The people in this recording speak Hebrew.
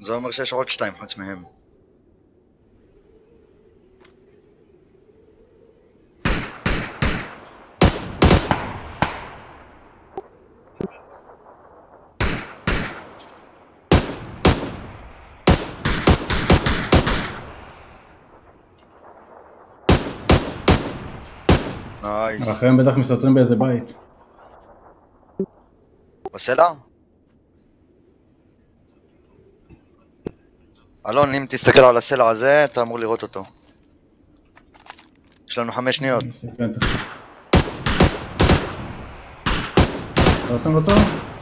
זה אומר שיש עוד 2 חוץ מהם. נייס. האחרים בטח מסתתרים באיזה בית. בסלע? אלון, אם תסתכל על הסלע הזה, אתה אמור לראות אותו. יש לנו 5 שניות. אתה עושים אותו?